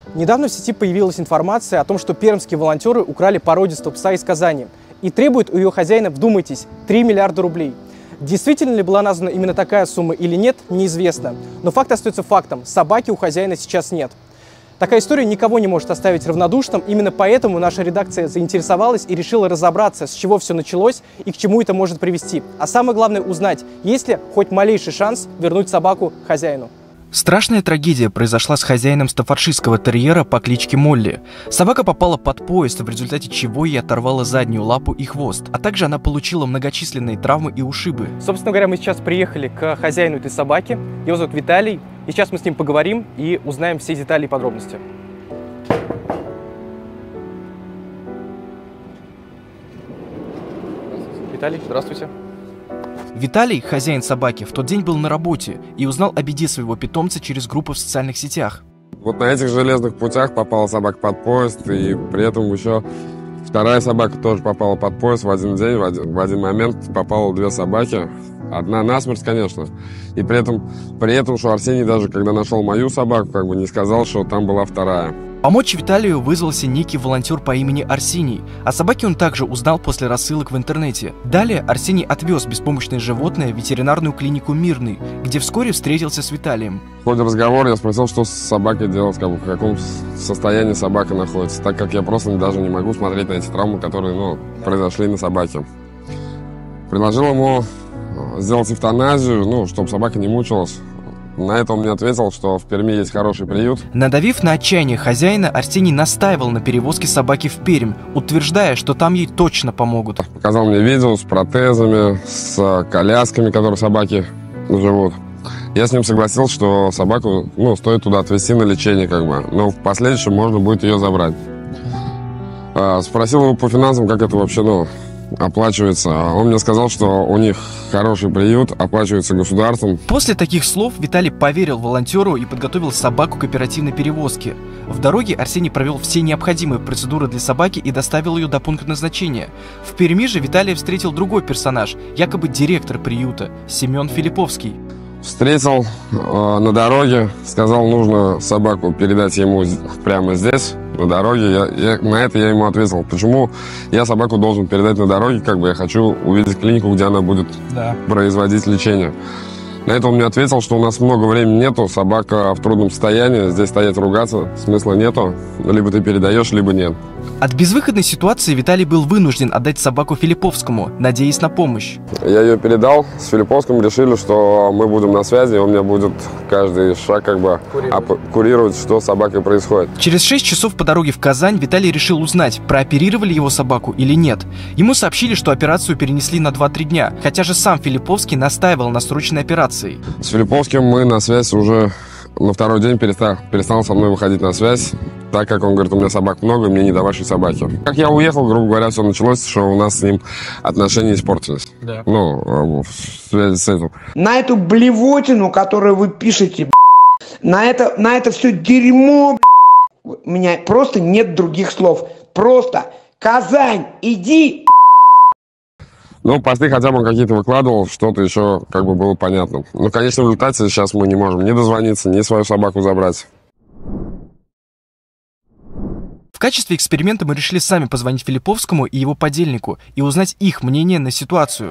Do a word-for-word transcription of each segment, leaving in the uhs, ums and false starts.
Недавно в сети появилась информация о том, что пермские волонтеры украли породистого пса из Казани и требуют у ее хозяина, вдумайтесь, три миллиарда рублей. Действительно ли была названа именно такая сумма или нет, неизвестно. Но факт остается фактом. Собаки у хозяина сейчас нет. Такая история никого не может оставить равнодушным. Именно поэтому наша редакция заинтересовалась и решила разобраться, с чего все началось и к чему это может привести. А самое главное узнать, есть ли хоть малейший шанс вернуть собаку хозяину. Страшная трагедия произошла с хозяином стаффордширского терьера по кличке Молли. Собака попала под поезд, в результате чего ей оторвала заднюю лапу и хвост, а также она получила многочисленные травмы и ушибы. Собственно говоря, мы сейчас приехали к хозяину этой собаки. Его зовут Виталий. И сейчас мы с ним поговорим и узнаем все детали и подробности. Виталий, здравствуйте. Виталий, хозяин собаки, в тот день был на работе и узнал о беде своего питомца через группы в социальных сетях. Вот на этих железных путях попала собака под поезд, и при этом еще вторая собака тоже попала под поезд в один день, в один, в один момент попало две собаки. Одна насмерть, конечно. И при этом, при этом, что Арсений даже, когда нашел мою собаку, как бы не сказал, что там была вторая. Помочь Виталию вызвался некий волонтер по имени Арсений. О собаке он также узнал после рассылок в интернете. Далее Арсений отвез беспомощное животное в ветеринарную клинику «Мирный», где вскоре встретился с Виталием. В ходе разговора я спросил, что с собакой делать, как бы, в каком состоянии собака находится, так как я просто даже не могу смотреть на эти травмы, которые ну, произошли на собаке. Предложил ему сделать эвтаназию, ну, чтобы собака не мучилась. На это он мне ответил, что в Перми есть хороший приют. Надавив на отчаяние хозяина, Арсений настаивал на перевозке собаки в Пермь, утверждая, что там ей точно помогут. Показал мне видео с протезами, с колясками, которые собаки живут. Я с ним согласился, что собаку ну, стоит туда отвезти на лечение, как бы, но в последующем можно будет ее забрать. Спросил его по финансам, как это вообще ну, оплачивается. Он мне сказал, что у них хороший приют, оплачивается государством. После таких слов Виталий поверил волонтеру и подготовил собаку к оперативной перевозке. В дороге Арсений провел все необходимые процедуры для собаки и доставил ее до пункта назначения. В Перми же Виталия встретил другой персонаж, якобы директор приюта, Семен Филипповский. Встретил э, на дороге, сказал, нужно собаку передать ему прямо здесь, на дороге. Я, я, на это я ему ответил, почему я собаку должен передать на дороге, как бы я хочу увидеть клинику, где она будет да. производить лечение. На это он мне ответил, что у нас много времени нету, собака в трудном состоянии, здесь стоять ругаться смысла нету, либо ты передаешь, либо нет. От безвыходной ситуации Виталий был вынужден отдать собаку Филипповскому, надеясь на помощь. Я ее передал, с Филипповским решили, что мы будем на связи, он мне будет каждый шаг как бы курировать, курировать что с собакой происходит. Через шесть часов по дороге в Казань Виталий решил узнать, прооперировали его собаку или нет. Ему сообщили, что операцию перенесли на два-три дня, хотя же сам Филипповский настаивал на срочной операции. С Филипповским мы на связь уже на второй день перестал, перестал со мной выходить на связь, так как он говорит, у меня собак много, мне не до вашей собаки. Как я уехал, грубо говоря, все началось, что у нас с ним отношения испортились. Да. Ну, в связи с этим. На эту блевотину, которую вы пишете, на это, на это все дерьмо, у меня просто нет других слов. Просто Казань, иди. Ну, посты хотя бы какие-то выкладывал, что-то еще как бы было понятно. Ну, конечно, в результате сейчас мы не можем ни дозвониться, ни свою собаку забрать. В качестве эксперимента мы решили сами позвонить Филипповскому и его подельнику и узнать их мнение на ситуацию.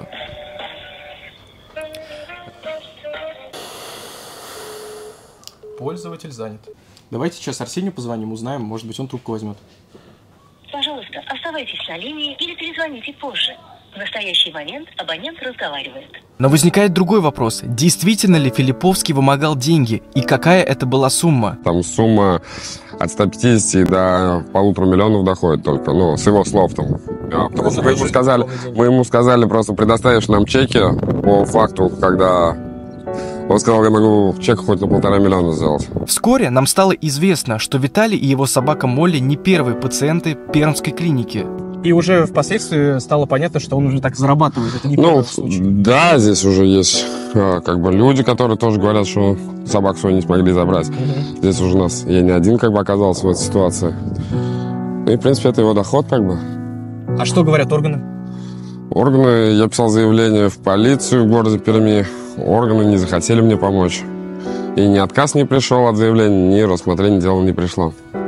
Пользователь занят. Давайте сейчас Арсению позвоним, узнаем, может быть, он трубку возьмет. Пожалуйста, оставайтесь на линии или перезвоните позже. В настоящий момент абонент разговаривает. Но возникает другой вопрос. Действительно ли Филипповский вымогал деньги? И какая это была сумма? Там сумма от ста пятидесяти до полутора миллионов доходит только. Ну, с его слов там. Потому что мы ему сказали, мы ему сказали, просто предоставишь нам чеки по факту, когда... Он сказал, я могу чек хоть на полтора миллиона сделать. Вскоре нам стало известно, что Виталий и его собака Молли не первые пациенты пермской клиники. И уже впоследствии стало понятно, что он уже так зарабатывает. Это не ну, случай. Да, здесь уже есть а, как бы люди, которые тоже говорят, что собаку свою не смогли забрать. Mm-hmm. Здесь уже у нас, я не один как бы оказался в этой ситуации. Ну и, в принципе, это его доход как бы. А что говорят органы? Органы, я писал заявление в полицию в городе Перми. Органы не захотели мне помочь. И ни отказ не пришел от заявления, ни рассмотрение дела не пришло.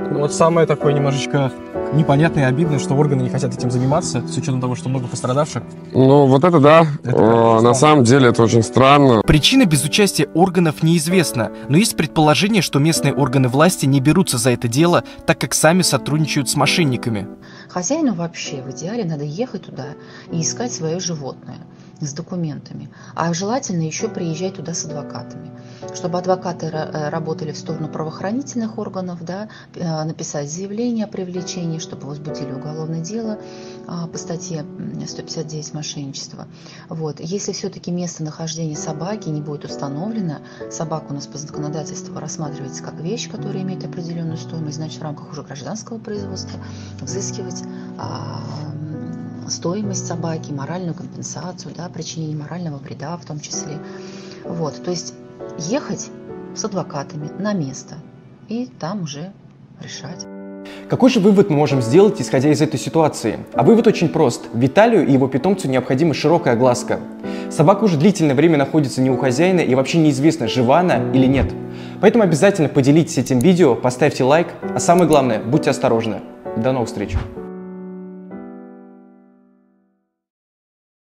Ну, вот самое такое немножечко непонятное и обидное, что органы не хотят этим заниматься, с учетом того, что много пострадавших. Ну, вот это да. Это Э, на самом деле это очень странно. Причина без участия органов неизвестна, но есть предположение, что местные органы власти не берутся за это дело, так как сами сотрудничают с мошенниками. Хозяину вообще в идеале надо ехать туда и искать свое животное с документами, а желательно еще приезжать туда с адвокатами, чтобы адвокаты работали в сторону правоохранительных органов, да, написать заявление о привлечении, чтобы возбудили уголовное дело по статье сто пятьдесят девять мошенничество. Вот. Если все-таки местонахождение собаки не будет установлено, собака у нас по законодательству рассматривается как вещь, которая имеет определенную стоимость, значит в рамках уже гражданского производства взыскивать а, стоимость собаки, моральную компенсацию, да, причинение морального вреда в том числе. Вот, то есть ехать с адвокатами на место и там уже решать. Какой же вывод мы можем сделать, исходя из этой ситуации? А вывод очень прост. Виталию и его питомцу необходима широкая огласка. Собака уже длительное время находится не у хозяина и вообще неизвестно, жива она или нет. Поэтому обязательно поделитесь этим видео, поставьте лайк, а самое главное, будьте осторожны. До новых встреч!